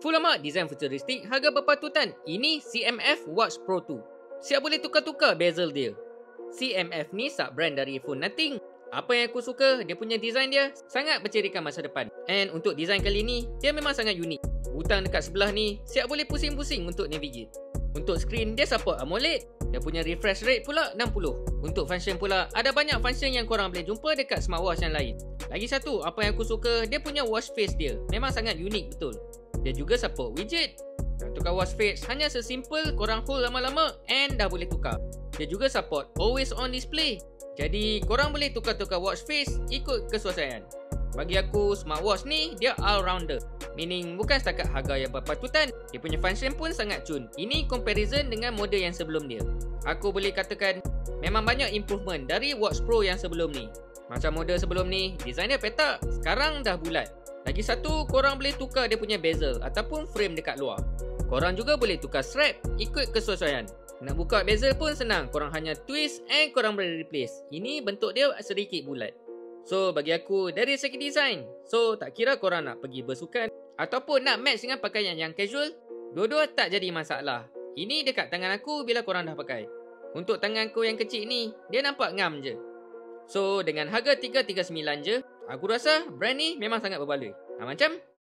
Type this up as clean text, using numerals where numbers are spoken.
Full amat design futuristik, harga berpatutan. Ini CMF Watch Pro 2. Siap boleh tukar-tukar bezel dia. CMF ni sub-brand dari phone Nothing. Apa yang aku suka, dia punya design dia sangat bercirikan masa depan. And untuk design kali ni, dia memang sangat unik. Butang dekat sebelah ni, siap boleh pusing-pusing untuk navigate. Untuk screen, dia support AMOLED. Dia punya refresh rate pula 60. Untuk function pula, ada banyak function yang korang boleh jumpa dekat smartwatch yang lain. Lagi satu, apa yang aku suka, dia punya watch face dia. Memang sangat unik betul. Dia juga support widget. Nak tukar watch face hanya sesimple korang hold lama-lama and dah boleh tukar. Dia juga support always on display. Jadi korang boleh tukar-tukar watch face ikut kesuasaan. Bagi aku smartwatch ni dia all-rounder. Meaning bukan setakat harga yang berpatutan, dia punya function pun sangat cun. Ini comparison dengan model yang sebelum dia. Aku boleh katakan memang banyak improvement dari Watch Pro yang sebelum ni. Macam model sebelum ni, design dia petak, sekarang dah bulat. Lagi satu, korang boleh tukar dia punya bezel ataupun frame dekat luar. Korang juga boleh tukar strap ikut kesesuaian. Nak buka bezel pun senang, korang hanya twist and korang boleh replace. Ini bentuk dia sedikit bulat. So bagi aku, dari segi design, so tak kira korang nak pergi bersukan ataupun nak match dengan pakaian yang casual, dua-dua tak jadi masalah. Ini dekat tangan aku bila korang dah pakai. Untuk tangan aku yang kecil ni, dia nampak ngam je. So dengan harga 339 je, aku rasa brand ni memang sangat berbaloi. Macam